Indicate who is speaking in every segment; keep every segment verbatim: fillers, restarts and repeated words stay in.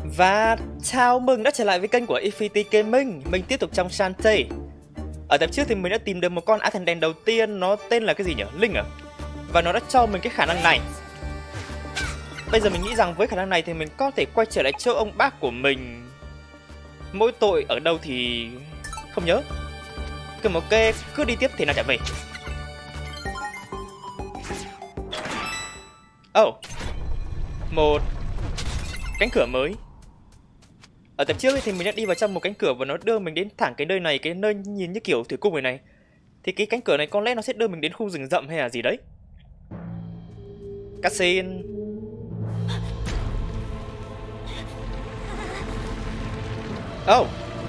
Speaker 1: Và chào mừng đã trở lại với kênh của Infinity Gaming. Mình tiếp tục trong Shantae. Ở tập trước thì mình đã tìm được một con Attendant đầu tiên. Nó tên là cái gì nhỉ? Linh à? Và nó đã cho mình cái khả năng này. Bây giờ mình nghĩ rằng với khả năng này thì mình có thể quay trở lại chỗ ông bác của mình. Mỗi tội ở đâu thì không nhớ. Cứ một kê cứ đi tiếp thì nào trả về. Oh, một cánh cửa mới. Ở tập trước thì mình đã đi vào trong một cánh cửa và nó đưa mình đến thẳng cái nơi này, cái nơi nhìn như kiểu thủy cung này này. Thì cái cánh cửa này có lẽ nó sẽ đưa mình đến khu rừng rậm hay là gì đấy. Cutscene. Oh,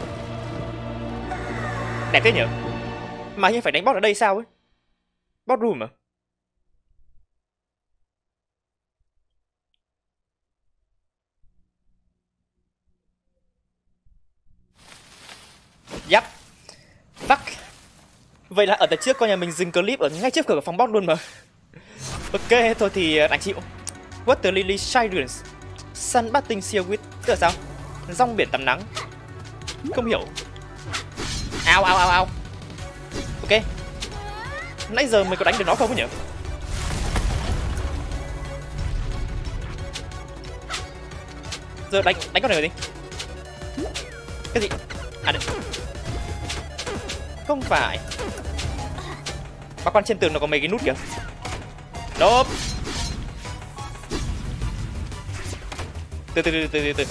Speaker 1: đẹp thế nhở. Mà như phải đánh boss ở đây sao ấy? Boss room à? Yep. Fuck. Vậy là ở tập trước coi nhà mình dừng clip ở ngay trước cửa phòng boss luôn mà. Ok, thôi thì đành chịu. Water Lily Sirens Sun Batting Sea Witch. Tức là sao? Rong biển tắm nắng. Không hiểu. Ao ao ao ao. Ok. Nãy giờ mình có đánh được nó không nhỉ? Giờ đánh đánh con này rồi đi. Cái gì? À được. Không phải. Bác quan trên tường nó có mấy cái nút kìa. Đốp. Từ từ từ từ từ từ.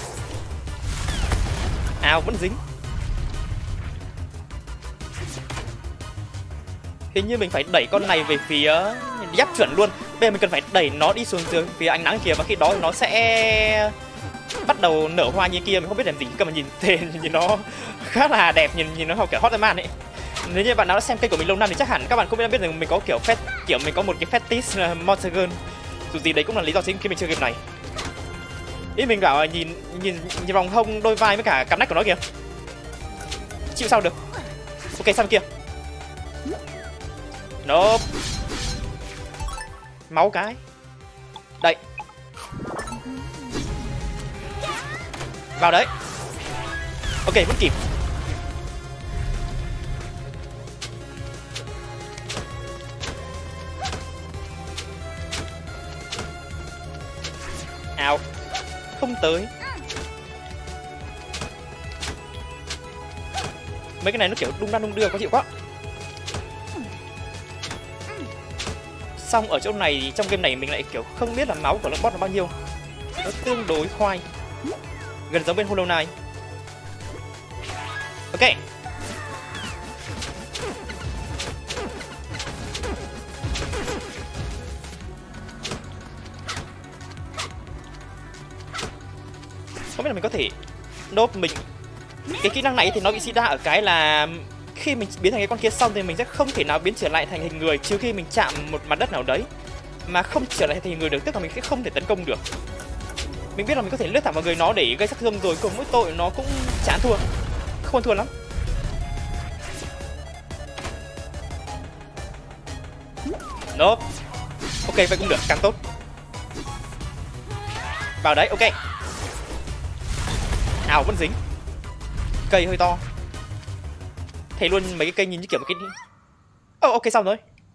Speaker 1: Ao vẫn dính. Hình như mình phải đẩy con này về phía giáp chuẩn luôn. Bây giờ mình cần phải đẩy nó đi xuống dưới phía ánh nắng kìa. Và khi đó nó sẽ bắt đầu nở hoa như kia. Mình không biết làm gì cơ mà nhìn tên nhìn nó khá là đẹp. Nhìn nhìn nó học kiểu Hotman ấy. Nếu như bạn nào đã xem kênh của mình lâu năm thì chắc hẳn các bạn cũng đã biết rằng mình có kiểu phét kiểu mình có một cái fetish uh, Monster Girl. Dù gì đấy cũng là lý do chính khi mình chơi game này. Ý mình bảo nhìn nhìn nhìn vòng hông đôi vai với cả cặp nách của nó kìa. Chịu sao được. Ok, sang kia. Nope. Máu cái. Đây. Vào đấy. Ok, vẫn kịp. Ao. Không tới. Mấy cái này nó kiểu đung đan đung đưa, có chịu quá. Xong ở chỗ này, trong game này mình lại kiểu không biết là máu của lượng boss là bao nhiêu. Nó tương đối khoai. Gần giống bên Hollow Knight. Ok. Không biết là mình có thể đốt mình. Cái kỹ năng này thì nó bị xì đa ở cái là khi mình biến thành cái con kia xong thì mình sẽ không thể nào biến trở lại thành hình người trừ khi mình chạm một mặt đất nào đấy. Mà không trở lại thành hình người được, tức là mình sẽ không thể tấn công được. Mình biết là mình có thể lướt thẳng vào người nó để gây sát thương rồi, cùng mỗi tội nó cũng chán thua. Không thua lắm. Nope. Ok, vậy cũng được, càng tốt. Vào đấy, ok. Ảo vẫn dính. Cây hơi to. Thấy luôn mấy cái cây nhìn như kiểu một cái. Oh, ok, xong rồi.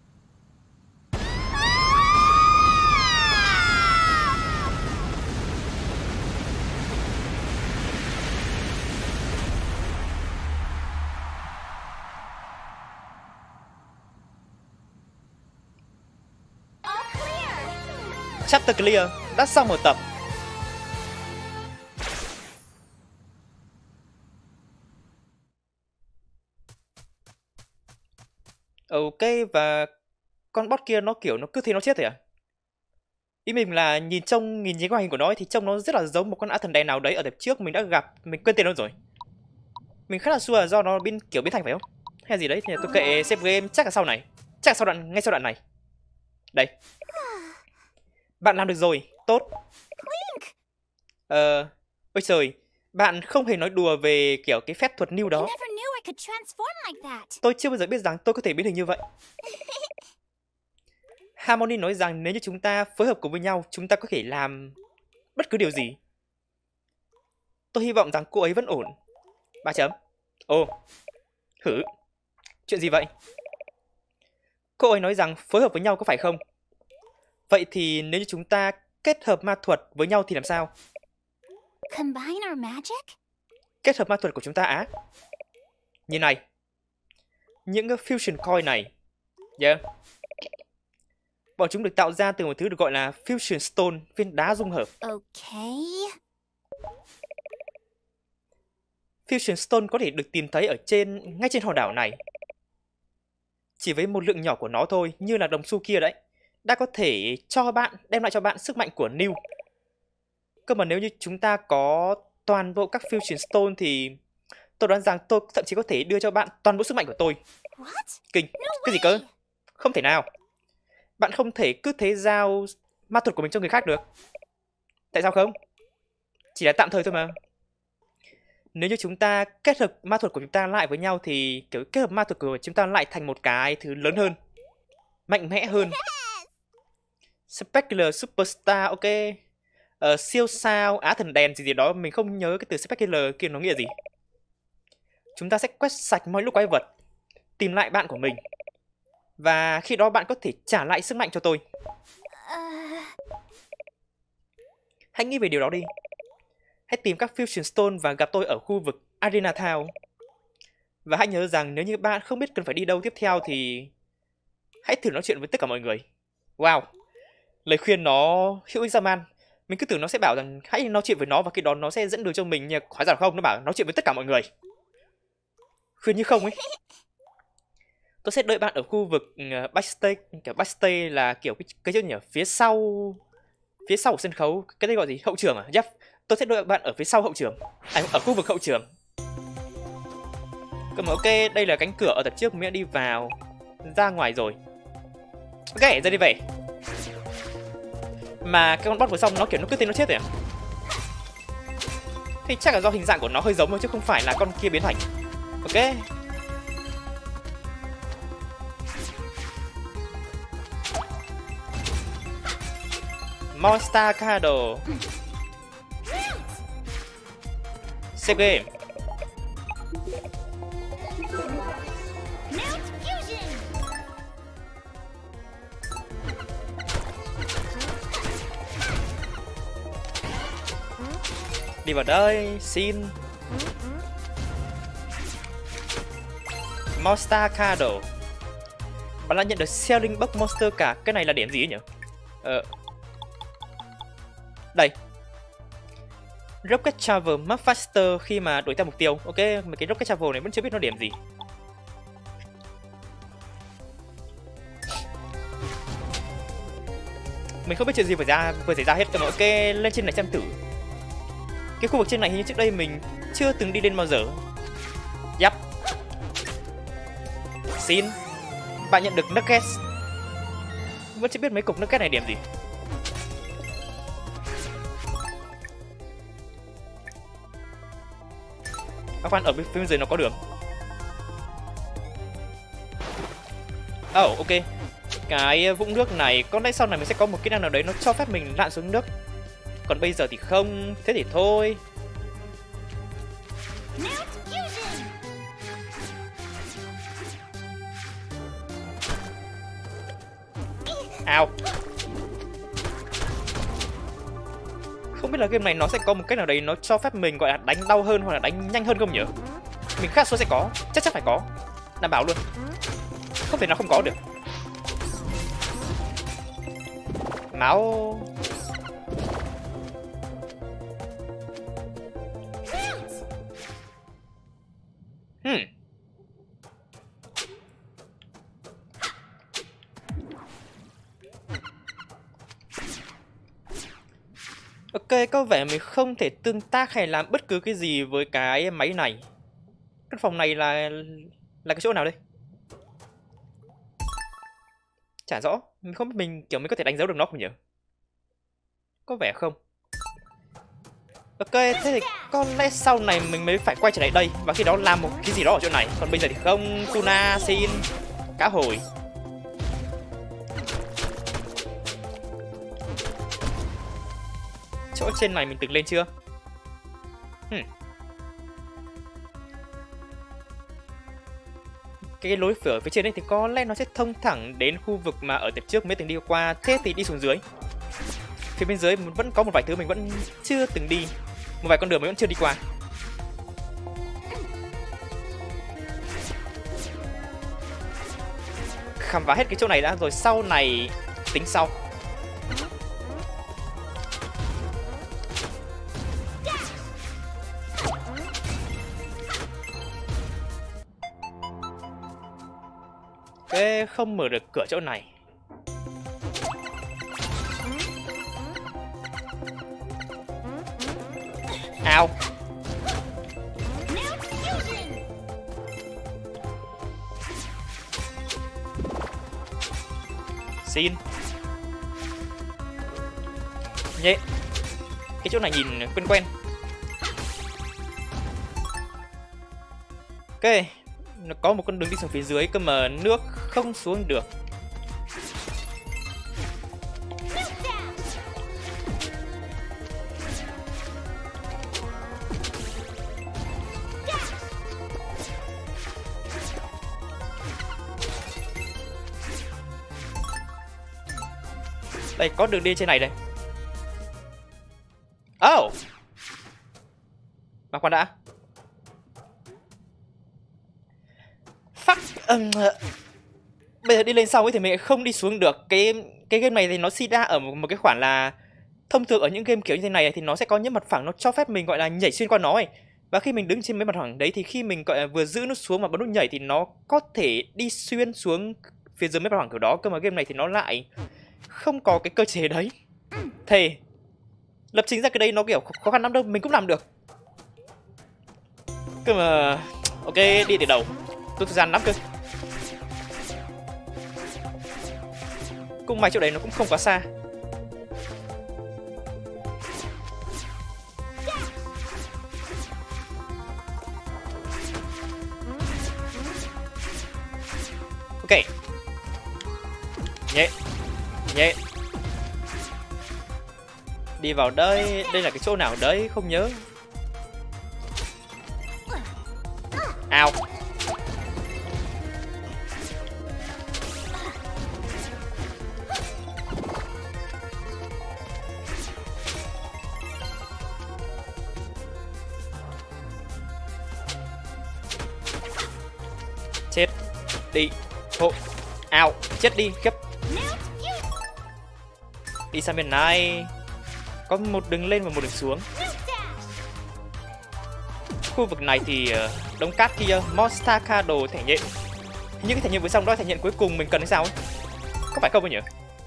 Speaker 1: Chapter clear. Đã xong một tập. Ok, và con boss kia nó kiểu nó cứ thế nó chết rồi à? Ý mình là nhìn trông, nhìn nhìn qua hình của nó thì trông nó rất là giống một con Attendant nào đấy ở tập trước mình đã gặp, mình quên tên nó rồi. Mình khá là sure là do nó biến kiểu biến thành phải không? Hay gì đấy thì tôi kệ save game, chắc là sau này. Chắc là sau đoạn, ngay sau đoạn này. Đây. Bạn làm được rồi, tốt. Ờ, ôi trời, bạn không hề nói đùa về kiểu cái phép thuật new đó. Tôi chưa bao giờ biết rằng tôi có thể biến hình như vậy. Harmony nói rằng nếu như chúng ta phối hợp cùng với nhau, chúng ta có thể làm bất cứ điều gì. Tôi hy vọng rằng cô ấy vẫn ổn. Ba chấm. Ồ, hử. Chuyện gì vậy? Cô ấy nói rằng phối hợp với nhau có phải không? Vậy thì nếu như chúng ta kết hợp ma thuật với nhau thì làm sao?
Speaker 2: Combine our magic?
Speaker 1: Kết hợp ma thuật của chúng ta á? Như này. Những cái fusion coin này. Yeah. Bọn chúng được tạo ra từ một thứ được gọi là fusion stone, viên đá dung hợp.
Speaker 2: Okay.
Speaker 1: Fusion stone có thể được tìm thấy ở trên ngay trên hòn đảo này. Chỉ với một lượng nhỏ của nó thôi, như là đồng xu kia đấy, đã có thể cho bạn đem lại cho bạn sức mạnh của New. Cơ mà nếu như chúng ta có toàn bộ các fusion stone thì tôi đoán rằng tôi thậm chí có thể đưa cho bạn toàn bộ sức mạnh của tôi.
Speaker 2: What?
Speaker 1: Kinh.
Speaker 2: No
Speaker 1: Cái gì
Speaker 2: way.
Speaker 1: cơ? Không thể nào. Bạn không thể cứ thế giao ma thuật của mình cho người khác được. Tại sao không? Chỉ là tạm thời thôi mà. Nếu như chúng ta kết hợp ma thuật của chúng ta lại với nhau thì kiểu kết hợp ma thuật của chúng ta lại thành một cái thứ lớn hơn, mạnh mẽ hơn. Specular Superstar, ok. Ờ, siêu sao Á thần đèn gì gì đó, mình không nhớ cái từ Specular kia nó nghĩa gì. Chúng ta sẽ quét sạch mọi lúc quái vật, tìm lại bạn của mình. Và khi đó bạn có thể trả lại sức mạnh cho tôi.
Speaker 2: Uh,
Speaker 1: Hãy nghĩ về điều đó đi. Hãy tìm các Fusion Stone và gặp tôi ở khu vực Arena Town. Và hãy nhớ rằng nếu như bạn không biết cần phải đi đâu tiếp theo thì hãy thử nói chuyện với tất cả mọi người. Wow, lời khuyên nó hữu ích ra man. Mình cứ tưởng nó sẽ bảo rằng hãy nói chuyện với nó và khi đó nó sẽ dẫn đường cho mình, nhưng hóa ra không, nó bảo nói chuyện với tất cả mọi người. Khuyên như không ấy. Tôi sẽ đợi bạn ở khu vực uh, backstage, kiểu backstage là kiểu cái cái chỗ nhỉ, phía sau phía sau của sân khấu, cái đấy gọi gì, hậu trường à? Yep. Tôi sẽ đợi bạn ở phía sau hậu trường, à, ở khu vực hậu trường. Cơ mà ok, đây là cánh cửa ở tập trước, mình đã đi vào, ra ngoài rồi. Ok, ra đi về. Mà cái con boss vừa xong nó kiểu nó cứ tên nó chết rồi à? Thì chắc là do hình dạng của nó hơi giống thôi chứ không phải là con kia biến thành. Ok. Monster Cardle. Save game.
Speaker 2: Mount Fusion!
Speaker 1: Đi vào đây, xin. Monster Cardle. Bạn đã nhận được Selling Box Monster cả. Cái này là điểm gì ấy nhỉ? Ờ. Đây. Rocket Travel Map Faster khi mà đuổi theo mục tiêu. Ok, mấy cái Rocket Travel này vẫn chưa biết nó điểm gì. Mình không biết chuyện gì vừa ra vừa xảy ra hết. Ok, lên trên này xem thử. Cái khu vực trên này hình như trước đây mình chưa từng đi lên bao giờ. Yep. Xin. Bạn nhận được Nuggets. Vẫn chưa biết mấy cục Nuggets này điểm gì. À, khoan, ở bên phía dưới nó có đường. Oh, ok. Cái vũng nước này, có lẽ sau này mình sẽ có một kỹ năng nào đấy nó cho phép mình lặn xuống nước. Còn bây giờ thì không, thế thì thôi.
Speaker 2: Mount Fusion!
Speaker 1: Ao. Không biết là game này nó sẽ có một cách nào đấy nó cho phép mình gọi là đánh đau hơn hoặc là đánh nhanh hơn không nhỉ? Mình khá số sẽ có, chắc chắn phải có. Đảm bảo luôn. Không thể nào không có được. Máu. Hmm. Ok, có vẻ mình không thể tương tác hay làm bất cứ cái gì với cái máy này. Căn phòng này là là cái chỗ nào đây? Chả rõ. Mình không biết mình kiểu mình có thể đánh dấu được nó không nhỉ? Có vẻ không. Ok, thế thì có lẽ sau này mình mới phải quay trở lại đây và khi đó làm một cái gì đó ở chỗ này. Còn bây giờ thì không. Tuna, xin, cá hồi. Chỗ trên này mình từng lên chưa? Hmm. cái lối phía phía trên đấy thì có lẽ nó sẽ thông thẳng đến khu vực mà ở tập trước mới từng đi qua. Thế thì đi xuống dưới. Phía bên dưới vẫn có một vài thứ mình vẫn chưa từng đi, một vài con đường mình vẫn chưa đi qua. Khám phá hết cái chỗ này đã rồi sau này tính sau. Ok, không mở được cửa chỗ này. Ao. Xin. Nhé. Cái chỗ này nhìn quen quen. Ok. Nó có một con đường đi xuống phía dưới cơ mà nước không xuống được. Đây có đường đi trên này đây. Oh. Mà khoan đã. Fuck. Um, bây giờ đi lên sau ấy thì mình không đi xuống được. Cái cái game này thì nó sinh ra ở một, một cái khoản là thông thường ở những game kiểu như thế này thì nó sẽ có những mặt phẳng nó cho phép mình gọi là nhảy xuyên qua nó ấy. Và khi mình đứng trên mấy mặt phẳng đấy thì khi mình gọi là vừa giữ nút xuống mà bấm nút nhảy thì nó có thể đi xuyên xuống phía dưới mấy mặt phẳng kiểu đó. Cơ mà game này thì nó lại không có cái cơ chế đấy. Thề lập trình ra cái đây nó kiểu khó khăn lắm đâu, mình cũng làm được. Cơ mà ok, đi từ đầu tôi thời gian lắm cơ. Cũng may chỗ đấy nó cũng không quá xa. Ok. Nhẹ. Nhẹ. Đi vào đây, đây là cái chỗ nào đấy không nhớ. Ao. Chết đi. Hộ. Ao. Chết đi khiếp. Đi sang bên này. Có một đường lên và một đường xuống. Khu vực này thì đống cát kia, Mostaka đồ thể nhện. Những cái thể nhện với xong đó thể nhện cuối cùng mình cần hay sao ấy? Có phải không ấy nhỉ?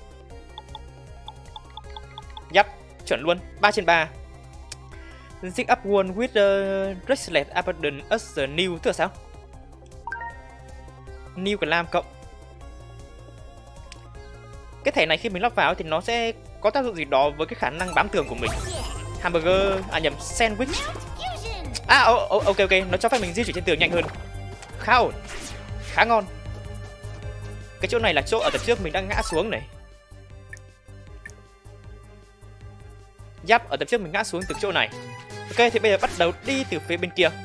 Speaker 1: Yep, chuẩn luôn, ba trên ba. Zig up one with the bracelet abandon as the new, tức là sao? New cần làm cộng. Cái thẻ này khi mình lắp vào thì nó sẽ có tác dụng gì đó với cái khả năng bám tường của mình. Hamburger, à nhầm, sandwich. À oh, oh, ok ok, nó cho phép mình di chuyển trên tường nhanh hơn. Khá ổn, khá ngon. Cái chỗ này là chỗ ở tập trước mình đang ngã xuống này. Yep, ở tập trước mình ngã xuống từ chỗ này. Ok, thì bây giờ bắt đầu đi từ phía bên kia.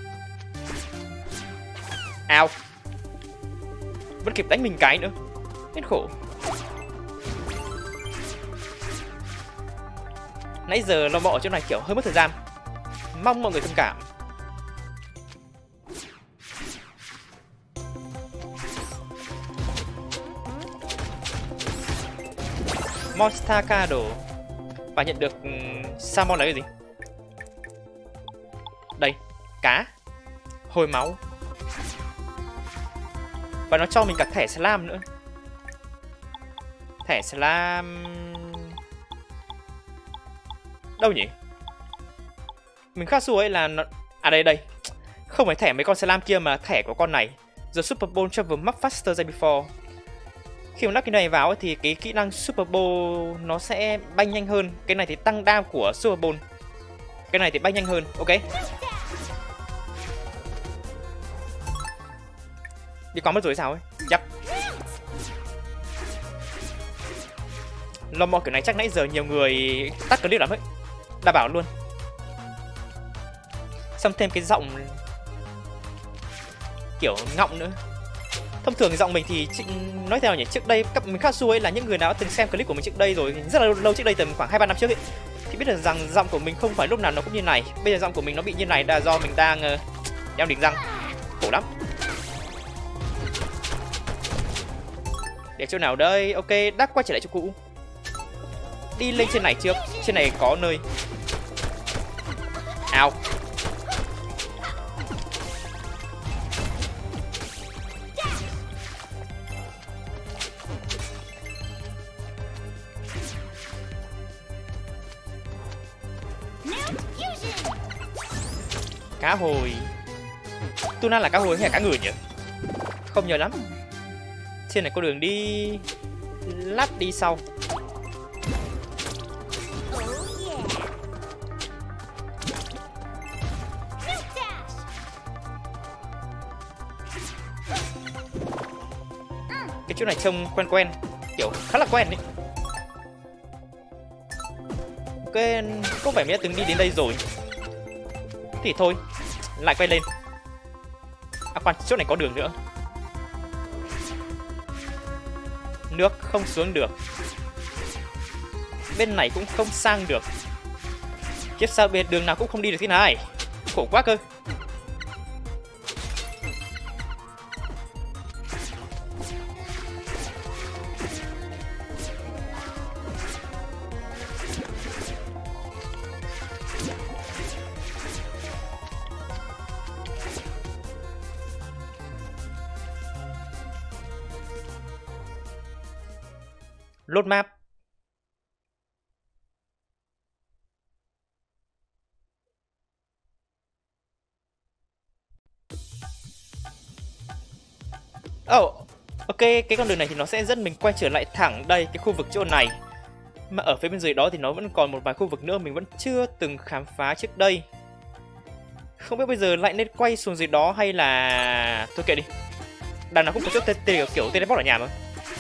Speaker 1: Ao. Vẫn kịp đánh mình cái nữa. Hết khổ. Nãy giờ lo bọ ở chỗ này kiểu hơi mất thời gian. Mong mọi người thông cảm. Mostaka đồ. Và nhận được salmon là cái gì? Đây, cá. Hồi máu. Và nó cho mình cả thẻ slam nữa. Thẻ slam... đâu nhỉ? Mình khá xua ấy là nó... À đây đây. Không phải thẻ mấy con slam kia mà thẻ của con này. The Super Bowl travel much faster than before. Khi mà lắp cái này vào ấy, thì cái kỹ năng Super Bowl nó sẽ bay nhanh hơn. Cái này thì tăng đam của Super Bowl. Cái này thì bay nhanh hơn. Ok. Đi qua mất rồi sao ấy? Yep. Lo mò kiểu này chắc nãy giờ nhiều người tắt clip lắm ấy. Đảm bảo luôn. Xong thêm cái giọng kiểu ngọng nữa. Thông thường giọng mình thì nói theo nhỉ, trước đây các mình khá xui ấy là những người nào đã từng xem clip của mình trước đây rồi, rất là lâu, lâu trước đây, tầm khoảng hai ba năm trước ấy, thì biết được rằng giọng của mình không phải lúc nào nó cũng như này. Bây giờ giọng của mình nó bị như này là do mình đang uh, đeo đỉnh răng, khổ lắm. Để chỗ nào đây? Ok, đã quay trở lại chỗ cũ. Đi lên trên này trước, trên này có nơi. Ao. Cá hồi. Tuna là cá hồi hay là cá người nhỉ? Không nhớ lắm. Trên này có đường đi lát đi sau. Cái chỗ này trông quen quen, kiểu khá là quen đấy. Ok, có vẻ mình đã từng đi đến đây rồi. Thì thôi, lại quay lên. À khoan, chỗ này có đường nữa. Nước không xuống được. Bên này cũng không sang được. Kiếp sao bên đường nào cũng không đi được thế này. Khổ quá cơ. Load map. Oh, ok, cái con đường này thì nó sẽ dẫn mình quay trở lại thẳng đây, cái khu vực chỗ này. Mà ở phía bên dưới đó thì nó vẫn còn một vài khu vực nữa mình vẫn chưa từng khám phá trước đây. Không biết bây giờ lại nên quay xuống dưới đó hay là... Thôi kệ đi. Đằng nào cũng có chỗ tê tê kiểu teleport ở nhà mà.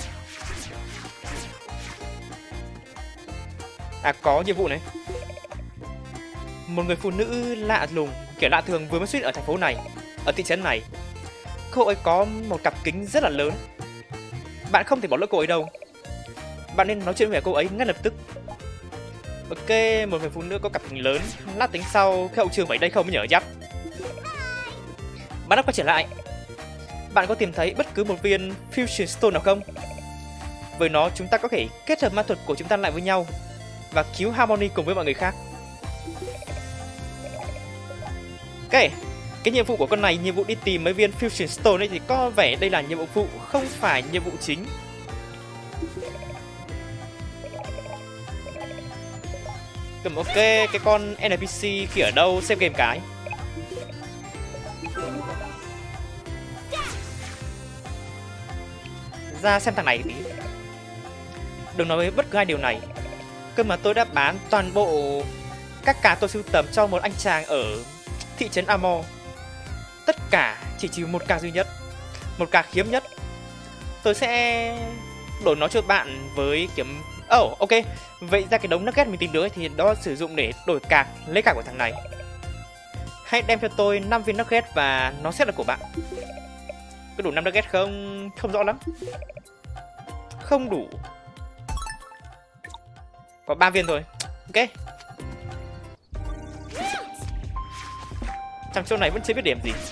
Speaker 1: À, có nhiệm vụ này. Một người phụ nữ lạ lùng, kiểu lạ thường vừa mới xuất hiện ở thành phố này, ở thị trấn này. Cô ấy có một cặp kính rất là lớn. Bạn không thể bỏ lỡ cô ấy đâu. Bạn nên nói chuyện với cô ấy ngay lập tức. Ok, một người phụ nữ có cặp kính lớn. Lát tính sau, cái hậu trường ở đây không mới nhở dắt. Bạn đã quay trở lại. Bạn có tìm thấy bất cứ một viên Fusion Stone nào không? Với nó chúng ta có thể kết hợp ma thuật của chúng ta lại với nhau và cứu Harmony cùng với mọi người khác. Ok, cái nhiệm vụ của con này, nhiệm vụ đi tìm mấy viên Fusion Stone ấy thì có vẻ đây là nhiệm vụ phụ, không phải nhiệm vụ chính. Cầm ok, cái con en pê xê kia ở đâu, xem game cái. Ra xem thằng này tí. Đừng nói với bất cứ ai điều này. Cơ mà tôi đã bán toàn bộ các cá tôi sưu tầm cho một anh chàng ở thị trấn Amor. Tất cả chỉ trừ một cá duy nhất, một cá hiếm nhất. Tôi sẽ đổi nó cho bạn với kiếm... Oh, ok. Vậy ra cái đống nugget mình tìm được thì đó sử dụng để đổi cạc, lấy cạc của thằng này. Hãy đem cho tôi năm viên nugget và nó sẽ là của bạn. Có đủ năm nugget không? Không rõ lắm. Không đủ. Có ba viên thôi. Ok. Trong chỗ này vẫn chưa biết điểm gì.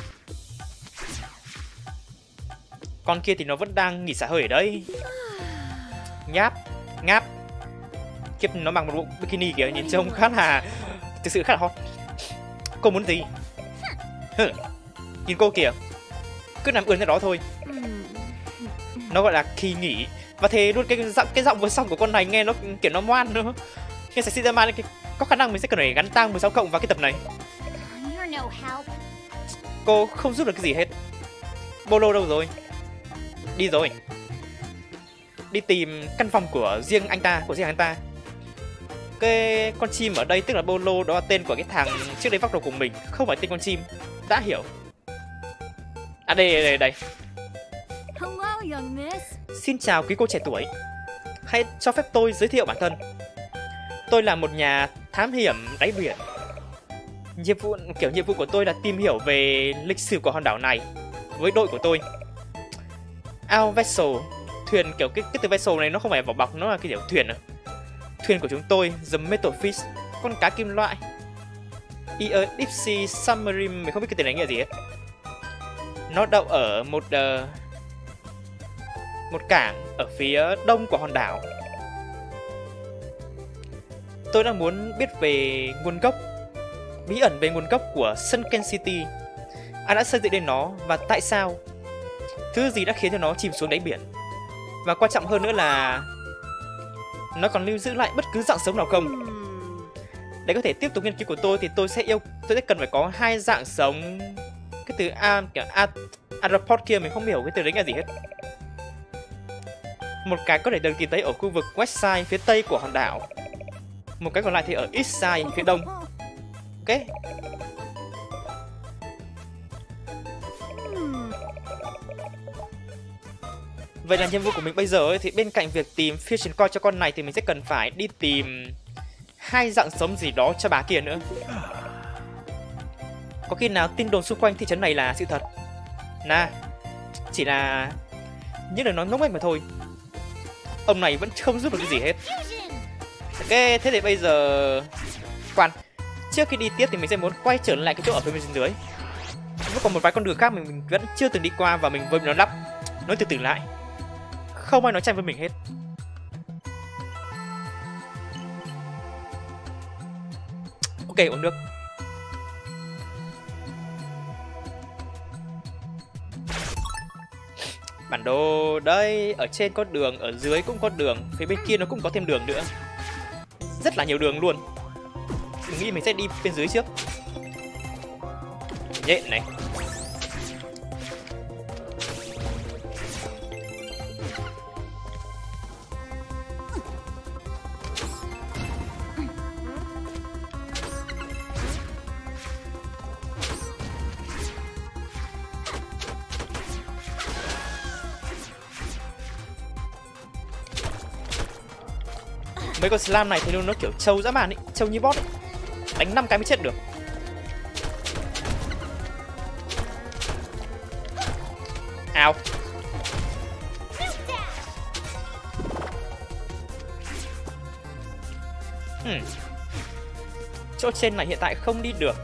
Speaker 1: Con kia thì nó vẫn đang nghỉ xả hơi ở đây. Nháp, ngáp. Kiếp nó mặc một bộ bikini kìa, nhìn trông khá là... thực sự khá là hot. Cô muốn gì? Hừ. Nhìn cô kìa. Cứ nằm ươn ra đó thôi. Nó gọi là kỳ nghỉ. Và thế luôn cái giọng cái giọng vừa xong của con này nghe nó kiểu nó ngoan nữa. Nghe sẽ ra man có khả năng mình sẽ cần phải gắn tang mười sáu cộng vào cái tập này. Cô không giúp được cái gì hết. Bolo đâu rồi? Đi rồi. Đi tìm căn phòng của riêng anh ta, của riêng anh ta. Cái con chim ở đây tức là Bolo, đó là tên của cái thằng trước đây vóc đầu của mình, không phải tên con chim. Đã hiểu. À đây đây đây. đây.
Speaker 2: Hello, young miss.
Speaker 1: Xin chào quý cô trẻ tuổi. Hãy cho phép tôi giới thiệu bản thân. Tôi là một nhà thám hiểm đáy biển. Nhiệm vụ kiểu nhiệm vụ của tôi là tìm hiểu về lịch sử của hòn đảo này với đội của tôi. Our vessel, thuyền kiểu cái cái từ vessel này nó không phải vỏ bọc, nó là cái kiểu thuyền à. Thuyền của chúng tôi, the metal fish, con cá kim loại. E a deep sea submarine, mình không biết cái từ này nghĩa là gì hết. Nó đậu ở một uh, một cảng ở phía đông của hòn đảo. Tôi đang muốn biết về nguồn gốc, bí ẩn về nguồn gốc của Sunken City. Ai đã xây dựng nên nó và tại sao? Thứ gì đã khiến cho nó chìm xuống đáy biển? Và quan trọng hơn nữa là nó còn lưu giữ lại bất cứ dạng sống nào không? Để có thể tiếp tục nghiên cứu của tôi thì tôi sẽ yêu tôi sẽ cần phải có hai dạng sống. Cái từ a kiểu a araport kia mình không hiểu cái từ đấy là gì hết. Một cái có thể được tìm thấy ở khu vực west side phía tây của hòn đảo. Một cái còn lại thì ở east side phía đông. Ok. Vậy là nhiệm vụ của mình bây giờ ấy, thì bên cạnh việc tìm fusion coin cho con này thì mình sẽ cần phải đi tìm hai dạng sống gì đó cho bà kia nữa. Có khi nào tin đồn xung quanh thị trấn này là sự thật? Nà, chỉ là những lời nói ngốc nghếch mà thôi. Ông này vẫn không giúp được cái gì hết. Ok, thế thì bây giờ khoan, trước khi đi tiếp thì mình sẽ muốn quay trở lại cái chỗ ở phía bên dưới. Vẫn còn một vài con đường khác mình vẫn chưa từng đi qua và mình vừa bị nó lắp. Nói từ từ lại, không ai nói tranh với mình hết. Ok, uống nước. Bản đồ đây, ở trên có đường, ở dưới cũng có đường, phía bên kia nó cũng có thêm đường nữa. Rất là nhiều đường luôn. Mình nghĩ mình sẽ đi bên dưới trước. Nhện này. Mấy con slam này thì nó kiểu trâu dã man ấy, trâu như boss ấy. Đánh năm cái mới chết được. Ao. Hmm. Chỗ trên này hiện tại không đi được.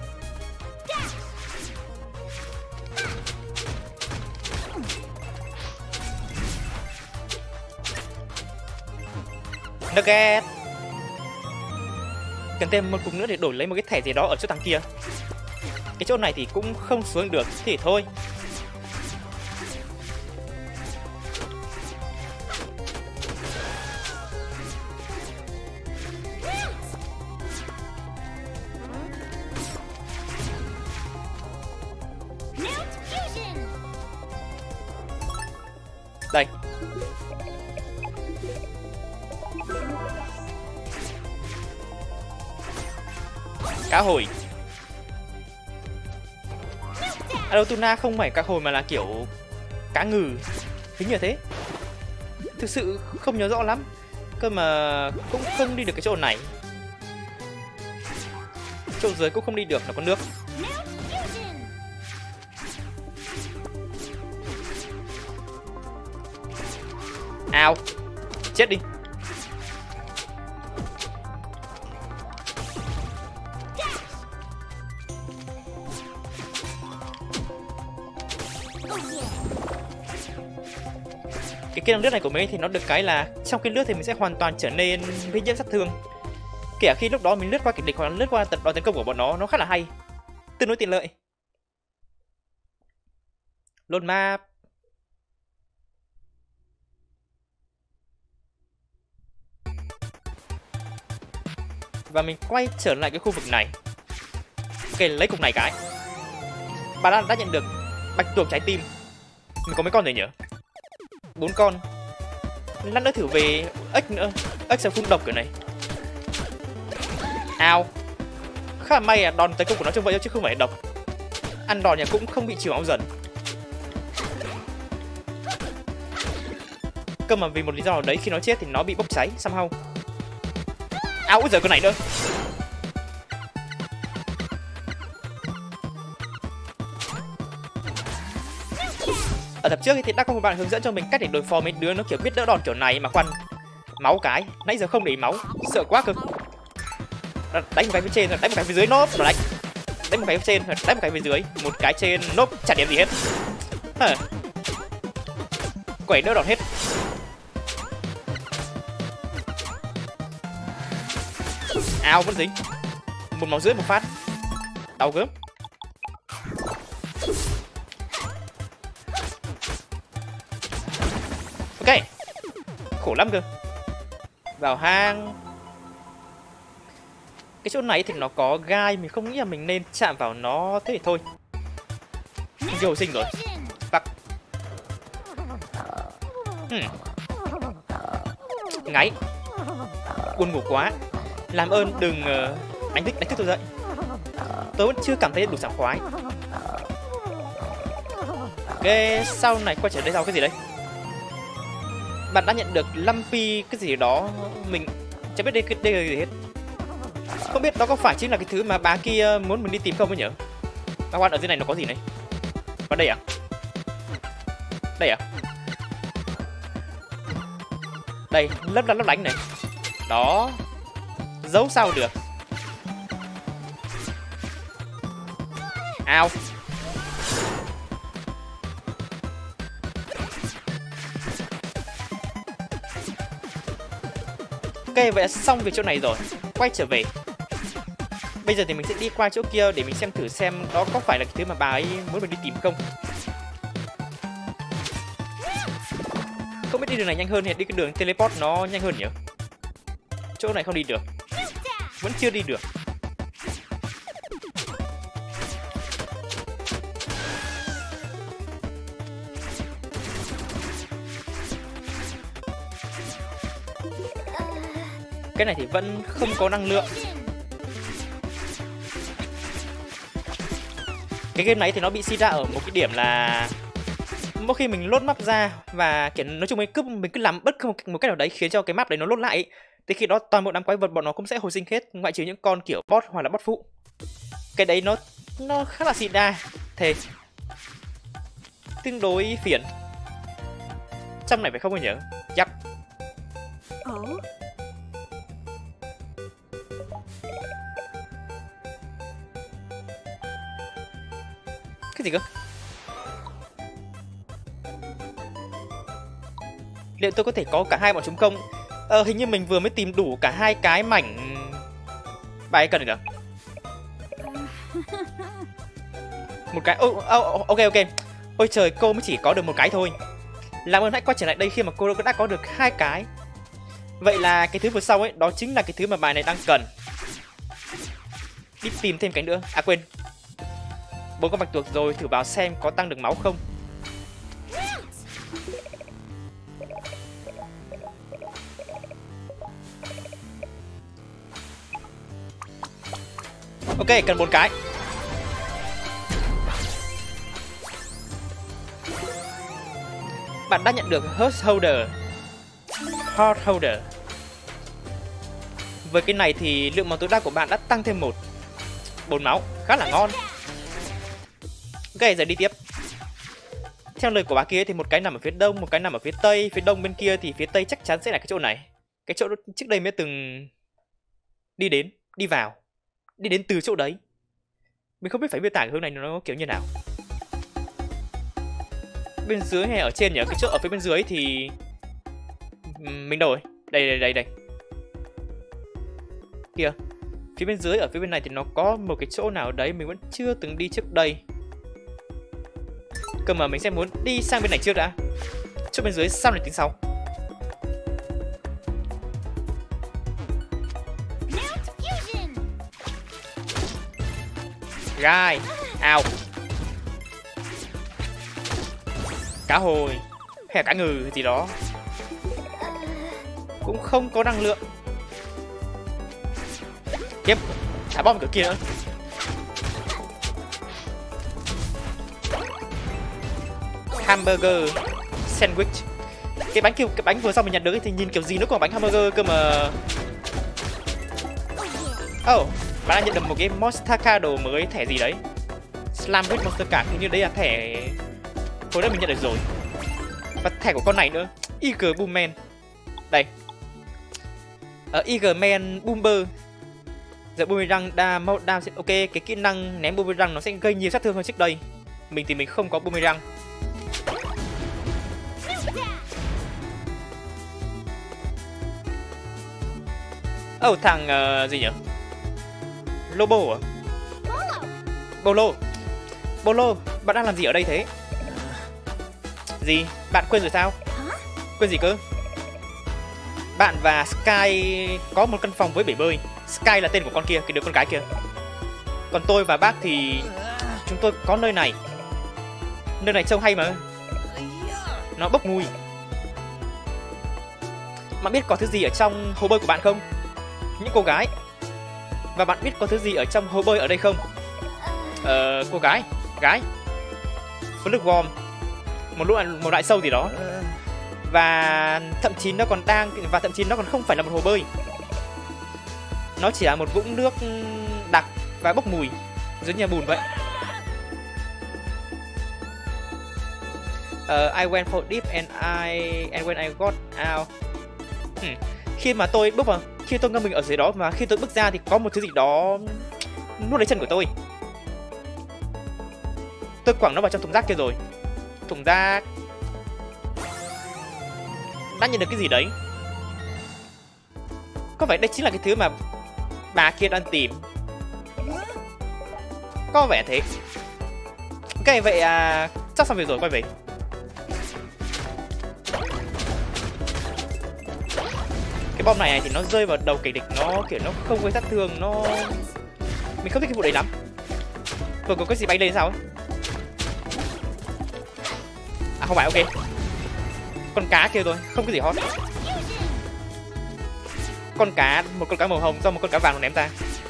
Speaker 1: Nugget. Cần thêm một cục nữa để đổi lấy một cái thẻ gì đó ở chỗ thằng kia. Cái chỗ này thì cũng không xuống được thì thôi. Đây. Cá hồi. À đâu, tuna không phải cá hồi mà là kiểu cá ngừ. Hình như thế. Thực sự không nhớ rõ lắm. Cơ mà cũng không đi được cái chỗ này. Chỗ dưới cũng không đi được, nó có nước. Ao. Chết đi. Cái kỹ năng lướt này của mình thì nó được cái là trong khi lướt thì mình sẽ hoàn toàn trở nên bị nhiễm sát thương. Kể khi lúc đó mình lướt qua kẻ địch hoặc là lướt qua tận đòn tấn công của bọn nó, nó khá là hay, tương đối tiện lợi. Load map. Và mình quay trở lại cái khu vực này. Ok, lấy cục này cái. Bà đã, đã nhận được bạch tuộc trái tim. Mình có mấy con rồi nhỉ? Bốn con. Lát nữa thử về ếch nữa. Ếch sẽ phun độc kiểu này. Ao. Khá là may là đòn tấn công của nó trông vậy chứ không phải độc. Ăn đòn nhà cũng không bị chịu máu dần. Cơ mà vì một lý do nào đấy khi nó chết thì nó bị bốc cháy somehow. Ao, úi giời, con này nữa. Ở tập trước thì đã có một bạn hướng dẫn cho mình cách để đối phó mấy đứa nó kiểu biết đỡ đòn kiểu này mà khoan. Máu cái, nãy giờ không để ý máu, sợ quá cơ. Đánh một cái phía trên rồi đánh một cái phía dưới nốt rồi đánh. Đánh một cái phía trên rồi đánh một cái phía dưới, một cái trên nốt chả điểm gì hết. Hả? Quẩy đỡ đòn hết. Ao vẫn dính. Một máu rưỡi một phát. Đau gớm. Ok. Khổ lắm cơ. Vào hang. Cái chỗ này thì nó có gai, mình không nghĩ là mình nên chạm vào nó, thế thì thôi. Vô hồi sinh rồi. Tắc. Hmm. Ngáy. Buồn ngủ quá. Làm ơn đừng uh, đánh thức đánh thức tôi dậy. Tôi vẫn chưa cảm thấy đủ sảng khoái. Ok, sau này quay trở đây sau cái gì đấy? Bạn đã nhận được Lumpy cái gì đó, mình chẳng biết đây đây là gì hết. Không biết đó có phải chính là cái thứ mà bà kia muốn mình đi tìm không mới nhớ. Các bạn ở dưới này nó có gì này? Vào đây à? Đây à? Đây, lấp lấp lấp đánh này. Đó. Giấu sao được. Ao. Ok, vậy là xong việc chỗ này rồi. Quay trở về. Bây giờ thì mình sẽ đi qua chỗ kia để mình xem thử xem đó có phải là cái thứ mà bà ấy muốn mình đi tìm không. Không biết đi đường này nhanh hơn hay đi cái đường teleport nó nhanh hơn nhỉ? Chỗ này không đi được. Vẫn chưa đi được. Cái này thì vẫn không có năng lượng. Cái game này thì nó bị suy ra ở một cái điểm là mỗi khi mình load map ra và kiểu nói chung mình cứ mình cứ làm bất cứ một, một cách nào đấy khiến cho cái map đấy nó load lại ấy, thì khi đó toàn bộ đám quái vật bọn nó cũng sẽ hồi sinh hết, ngoại trừ những con kiểu boss hoặc là boss phụ. Cái đấy nó nó khá là xì đa, thề tương đối phiền. Trong này phải không có nhớ. Yep. Cái gì cơ? Liệu tôi có thể có cả hai bọn chúng không? Ờ, hình như mình vừa mới tìm đủ cả hai cái mảnh. Bà ấy cần được. Một cái. Oh, oh, ok ok. Ôi trời, cô mới chỉ có được một cái thôi. Làm ơn hãy quay trở lại đây khi mà cô đã có được hai cái. Vậy là cái thứ vừa sau ấy, đó chính là cái thứ mà bài này đang cần. Đi tìm thêm cái nữa. À quên. Bốn con bạch tuộc rồi, thử vào xem có tăng được máu không. Ok, cần bốn cái. Bạn đã nhận được Heart Holder. Heart Holder. Với cái này thì lượng máu tối đa của bạn đã tăng thêm một. Bốn máu, khá là ngon. Ok, giờ đi tiếp. Theo lời của bà kia thì một cái nằm ở phía đông, một cái nằm ở phía tây. Phía đông bên kia thì phía tây chắc chắn sẽ là cái chỗ này. Cái chỗ trước đây mới từng đi đến, đi vào. Đi đến từ chỗ đấy. Mình không biết phải miêu tả cái hướng này nó kiểu như nào. Bên dưới hay ở trên nhỉ? Cái chỗ ở phía bên dưới thì mình đâu rồi? Đây đây đây đây. Kìa. Phía bên dưới ở phía bên này thì nó có một cái chỗ nào đấy mình vẫn chưa từng đi trước đây. Cơ mà mình sẽ muốn đi sang bên này trước đã. Chỗ bên dưới sau này tính sau. Gai. Ao. Cá hồi hay là cá ngừ gì đó. Cũng không có năng lượng. Tiếp. Thả bom cửa kia nữa. Hamburger sandwich. Cái bánh kia, cái bánh vừa sau mình nhận được thì nhìn kiểu gì nó còn bánh hamburger cơ mà. Oh, bạn đã nhận được một cái Monster Card mới, thẻ gì đấy. Slam with Monster Card, hình như đấy là thẻ hồi đấy mình nhận được rồi. Và thẻ của con này nữa, Eager Boomman. Đây. Ở Eager Man Boomer. Giờ boomerang đa đa sẽ ok, cái kỹ năng ném boomerang nó sẽ gây nhiều sát thương hơn trước đây. Mình thì mình không có boomerang. Ồ oh, thằng uh, gì nhỉ? Lobo à? Bolo. Bolo, bạn đang làm gì ở đây thế? Gì? Bạn quên rồi sao? Quên gì cơ? Bạn và Sky có một căn phòng với bể bơi. Sky là tên của con kia, cái đứa con gái kia. Còn tôi và bác thì chúng tôi có nơi này. Nơi này trông hay mà. Nó bốc mùi. Bạn biết có thứ gì ở trong hồ bơi của bạn không? Những cô gái. Và bạn biết có thứ gì ở trong hồ bơi ở đây không? Ờ, cô gái. Gái. Flugworm. Một loại, một loại sâu gì đó. Và thậm chí nó còn đang và thậm chí nó còn không phải là một hồ bơi. Nó chỉ là một vũng nước đặc và bốc mùi, giống như bùn vậy. Uh, I went for deep and I and when I got out. Hmm. Khi mà tôi bước vào, khi tôi ngâm mình ở dưới đó và khi tôi bước ra thì có một thứ gì đó nuốt lấy chân của tôi. Tôi quẳng nó vào trong thùng rác kia rồi. Thùng rác. Đã nhận được cái gì đấy? Có phải đây chính là cái thứ mà bà kia đang tìm? Có vẻ thế. Ok vậy à, chắc xong việc rồi, quay về. Cái bom này thì nó rơi vào đầu kẻ địch, nó kiểu nó không gây sát thương, nó mình không thích cái vụ đấy lắm. Vừa có cái gì bay lên sao ấy? À không phải, ok. Con cá kia thôi, không cái gì hot. Con cá, một con cá màu hồng do một con cá vàng nó ném ra.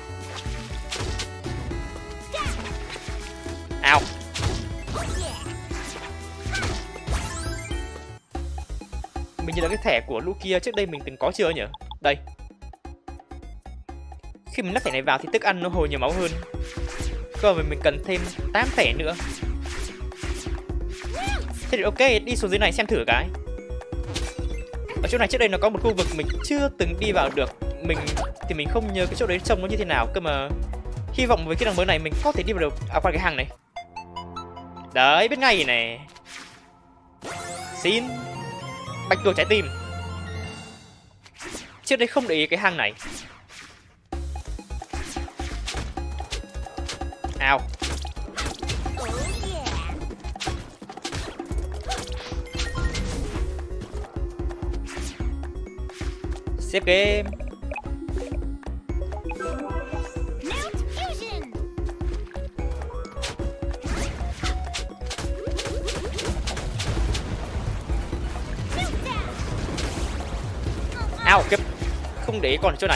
Speaker 1: Ao. Mình nhớ là cái thẻ của Lukia trước đây mình từng có chưa nhỉ? Đây. Khi mình lắp thẻ này vào thì thức ăn nó hồi nhiều máu hơn. Cơ mà mình cần thêm tám thẻ nữa. Thế thì ok, đi xuống dưới này xem thử cái. Ở chỗ này trước đây nó có một khu vực mình chưa từng đi vào được. Mình thì mình không nhớ cái chỗ đấy trông nó như thế nào cơ mà. Hy vọng với kỹ năng mới này mình có thể đi vào được à, qua cái hang này. Đấy, biết ngay này. Xin bạch tuộc trái tim. Trước đây không để ý cái hang này. Ao. Xếp game. Ao kiếp. Không để còn chỗ này.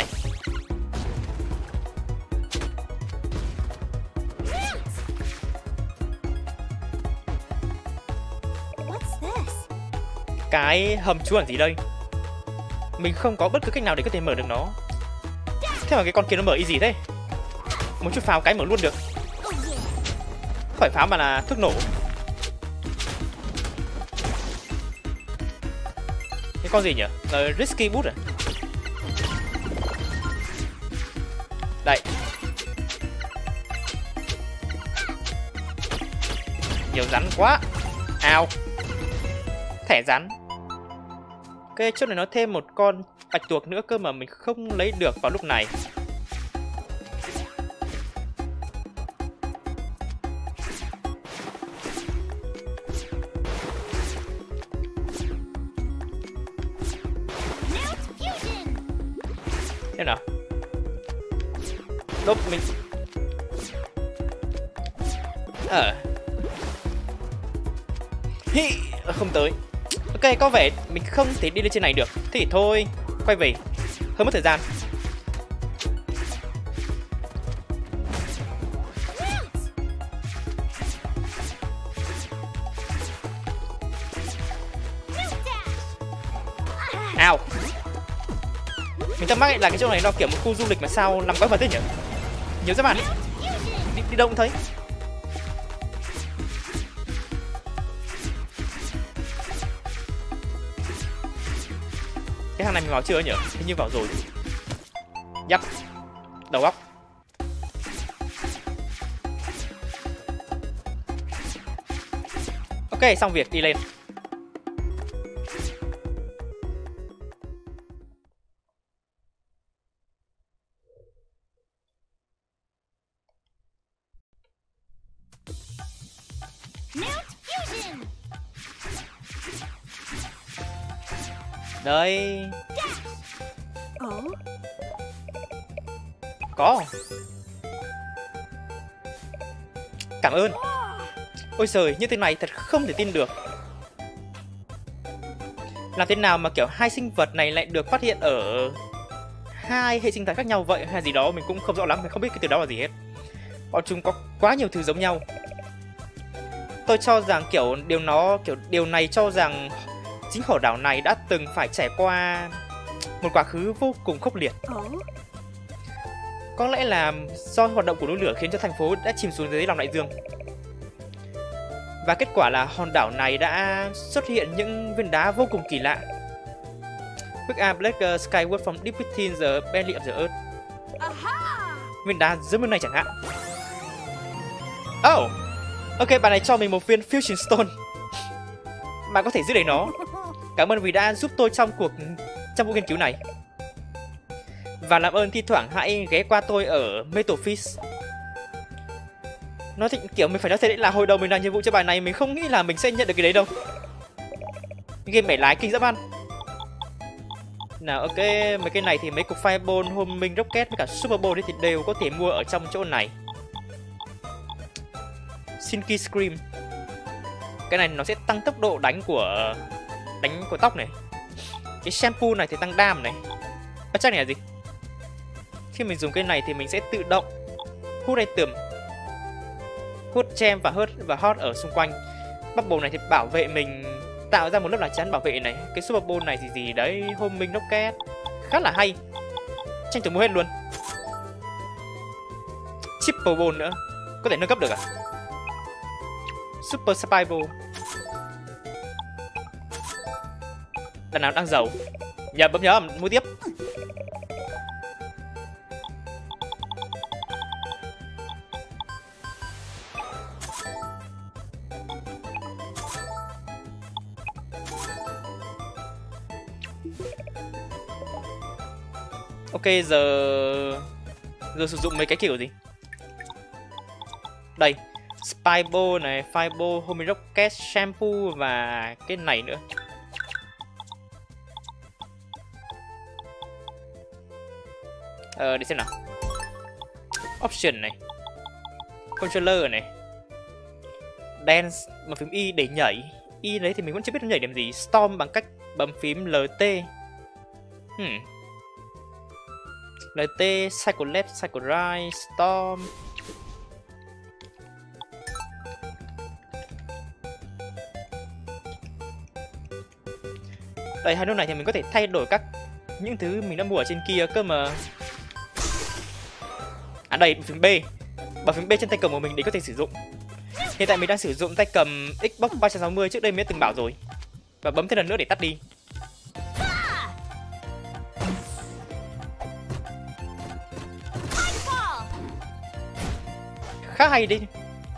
Speaker 1: Cái hầm trú ẩn gì đây? Mình không có bất cứ cách nào để có thể mở được nó. Thế mà cái con kia nó mở easy thế. Một chút pháo cái mở luôn được. Không phải pháo mà là thuốc nổ. Cái con gì nhỉ? Là Risky Boot à? Đây. Nhiều rắn quá. Ao. Thẻ rắn. Ok, chỗ này nó thêm một con bạch tuộc nữa cơ mà mình không lấy được vào lúc này. Thế nào? Đốt mình. Ờ. Hi, không tới. Ok, có vẻ mình không thể đi lên trên này được. Thế thì thôi, quay về. Hơi mất thời gian. Ao. Mình thắc mắc là cái chỗ này nó kiểu một khu du lịch mà sao nằm quái vật thế nhỉ? Nhiều các bạn đi, đi đâu cũng thấy. thằng này mình vào chưa nhỉ? Hình như vào rồi. Yep. Đầu óc. Ok, xong việc đi lên. Đây. Có. Cảm ơn. Ôi giời, như thế này thật không thể tin được. Làm thế nào mà kiểu hai sinh vật này lại được phát hiện ở hai hệ sinh thái khác nhau vậy hay gì đó, mình cũng không rõ lắm, mình không biết cái từ đó là gì hết. Bọn chúng có quá nhiều thứ giống nhau. Tôi cho rằng kiểu điều nó kiểu điều này cho rằng chính hòn đảo này đã từng phải trải qua một quá khứ vô cùng khốc liệt. Có lẽ là do hoạt động của núi lửa khiến cho thành phố đã chìm xuống dưới lòng đại dương. Và kết quả là hòn đảo này đã xuất hiện những viên đá vô cùng kỳ lạ. Big A Black uh, Skyward from deep within the belly of the earth. Viên đá dưới bên này chẳng hạn. Oh, ok, bạn này cho mình một viên Fusion Stone. Bạn có thể giữ lấy nó. Cảm ơn vì đã giúp tôi trong cuộc trong vụ nghiên cứu này. Và làm ơn thi thoảng hãy ghé qua tôi ở Metal Fish. Nói thì kiểu mình phải nói thế đấy là hồi đầu mình làm nhiệm vụ cho bài này mình không nghĩ là mình sẽ nhận được cái đấy đâu. Game bẻ lái kinh dã man. Nào ok, mấy cái này thì mấy cục Fireball, Homing Rocket với cả Super Ball thì đều có thể mua ở trong chỗ này. Silky Scream. Cái này nó sẽ tăng tốc độ đánh của đánh của tóc này. Cái shampoo này thì tăng đam này. À, chắc này là gì? Khi mình dùng cái này thì mình sẽ tự động hút item, hút gem và hot và hot ở xung quanh. Bubble này thì bảo vệ mình, tạo ra một lớp lá chắn bảo vệ này. Cái Super Bowl này thì gì đấy, Homing Rocket khá là hay, tranh thủ mua hết luôn. Triple Ball nữa, có thể nâng cấp được à? Super Spy Ball. Lần nào đang giàu. Nhầm, bấm nhớ mua tiếp. Ok, giờ giờ sử dụng mấy cái kiểu gì? Đây, Spy Ball này, Fireball, Homing Rocket, Shampoo và cái này nữa. Ờ, để xem nào. Option này, Controller này, Dance, bấm phím Y để nhảy. Y đấy thì mình vẫn chưa biết nó nhảy điểm gì. Storm bằng cách bấm phím L T. Hmm. L T, Cycle Left, Cycle Right, Storm. Đây, hai nút này thì mình có thể thay đổi các những thứ mình đã mua ở trên kia cơ mà. À đây, bấm phím B. Bấm phím B trên tay cầm của mình để có thể sử dụng. Hiện tại mình đang sử dụng tay cầm Xbox ba sáu mươi, trước đây mình đã từng bảo rồi. Và bấm thêm lần nữa để tắt đi. Khá hay đi.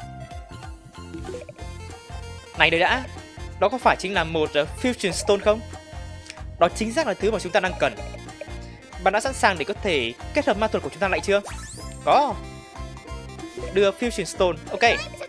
Speaker 1: Này đời đã, đó có phải chính là một uh, Fusion Stone không? Đó chính xác là thứ mà chúng ta đang cần. Bạn đã sẵn sàng để có thể kết hợp ma thuật của chúng ta lại chưa? Có. Đưa Fusion Stone, ok.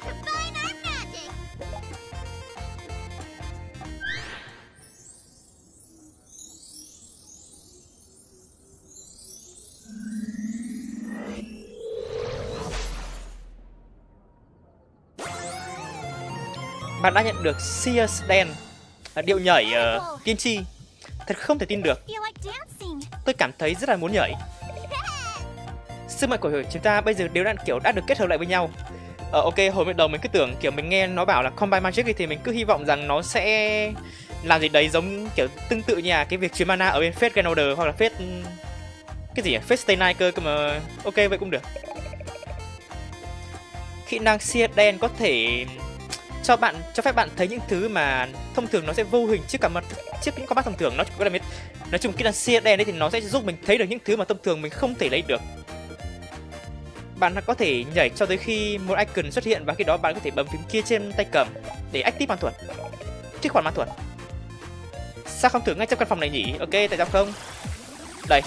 Speaker 1: Bạn đã nhận được Sears Dance, điệu nhảy uh, tiên tri. Thật không thể tin được. Tôi cảm thấy rất là muốn nhảy. Sức mạnh của chúng ta bây giờ đều đã kiểu đã được kết hợp lại với nhau. Ờ, ok, hồi mới đầu mình cứ tưởng kiểu mình nghe nó bảo là Combine Magic thì mình cứ hy vọng rằng nó sẽ làm gì đấy giống kiểu tương tự như là cái việc truyền mana ở bên Fate Grand Order hoặc là Fate cái gì à? Fate Stay Night cơ, cơ mà ok vậy cũng được. Kỹ năng Sears Dance có thể cho bạn cho phép bạn thấy những thứ mà thông thường nó sẽ vô hình trước cả mặt trước những con mắt thông thường. Nó chỉ có là nói chung kỹ năng xê đen đấy thì nó sẽ giúp mình thấy được những thứ mà thông thường mình không thể lấy được. Bạn có thể nhảy cho tới khi một icon xuất hiện và khi đó bạn có thể bấm phím kia trên tay cầm để active ma thuật, kích hoạt ma thuật. Sao không thử ngay trong căn phòng này nhỉ? Ok, tại sao không? Đây.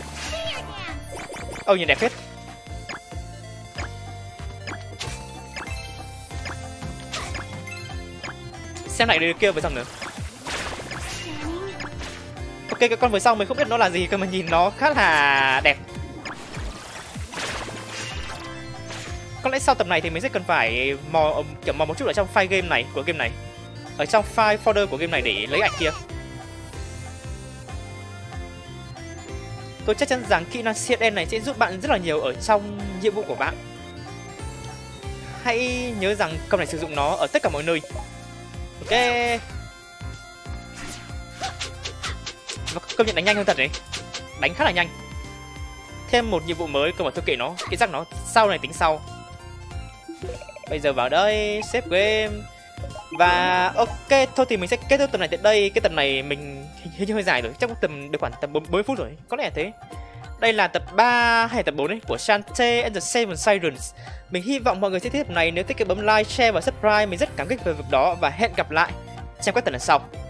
Speaker 1: Ôi, nhìn đẹp phết. Xem lại được kia với xong nữa. Ok, cái con vừa sau mình không biết nó là gì cơ mà nhìn nó khá là đẹp. Có lẽ sau tập này thì mình sẽ cần phải mò kiểu mò một chút ở trong file game này của game này, ở trong file folder của game này để lấy ảnh kia. Tôi chắc chắn rằng kỹ năng xê đen này sẽ giúp bạn rất là nhiều ở trong nhiệm vụ của bạn. Hãy nhớ rằng công này sử dụng nó ở tất cả mọi nơi. Ok. Và công nhận đánh nhanh hơn thật đấy, đánh khá là nhanh. Thêm một nhiệm vụ mới, cơ mà tôi kệ nó, cái rắc nó sau này tính sau. Bây giờ vào đây, save game. Và ok, thôi thì mình sẽ kết thúc tập này tại đây. Cái tập này mình hình như hơi dài rồi, chắc có tầm được khoảng tầm bốn mươi phút rồi, có lẽ là thế. Đây là tập ba hay tập bốn ấy của Shantae and the Seven Sirens. Mình hy vọng mọi người sẽ thích tập này. Nếu thích thì bấm like, share và subscribe. Mình rất cảm kích về việc đó và hẹn gặp lại trong các tập lần sau.